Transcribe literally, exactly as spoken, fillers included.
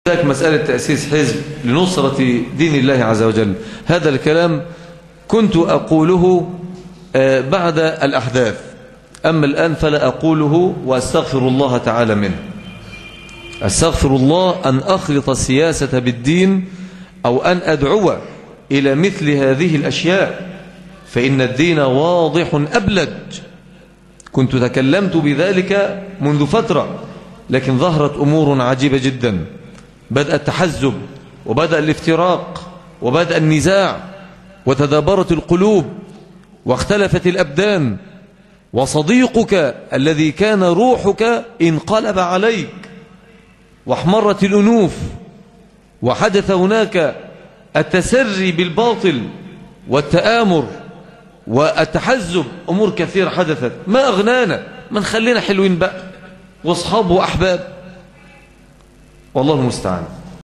ذلك مسألة تأسيس حزب لنصرة دين الله عز وجل، هذا الكلام كنت أقوله بعد الأحداث، أما الآن فلا أقوله وأستغفر الله تعالى منه. أستغفر الله أن أخلط السياسة بالدين أو أن أدعو إلى مثل هذه الأشياء، فإن الدين واضح أبلج. كنت تكلمت بذلك منذ فترة، لكن ظهرت أمور عجيبة جدا. بدأ التحزب وبدأ الافتراق وبدأ النزاع وتدابرت القلوب واختلفت الأبدان، وصديقك الذي كان روحك انقلب عليك واحمرت الأنوف، وحدث هناك التسري بالباطل والتآمر والتحزب. أمور كثيرة حدثت، ما أغنانا، ما نخلينا حلوين بقى واصحاب وأحباب، والله المستعان.